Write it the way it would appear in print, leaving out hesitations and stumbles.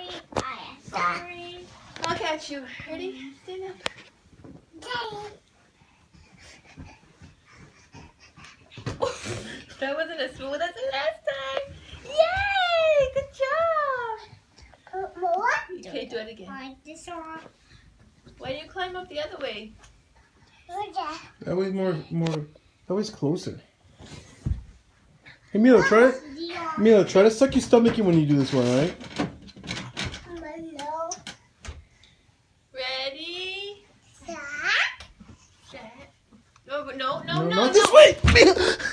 Sorry. I'll catch you. Ready? Stand up. That wasn't as smooth as the last time. Yay! Good job. More? Okay, do it again. This one. Why do you climb up the other way? That way's that way's closer. Hey Mila, try it. Mila, try to suck your stomach in when you do this one, alright? Ready? Set. No, Not this way! Mila!